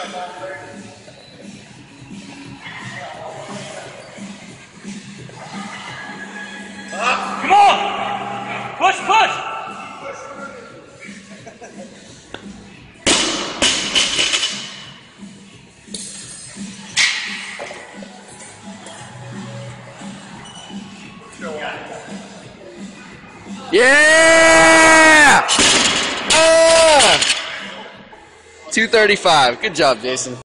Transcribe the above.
Come on! Push, push! Yeah! 235. Good job, Jason.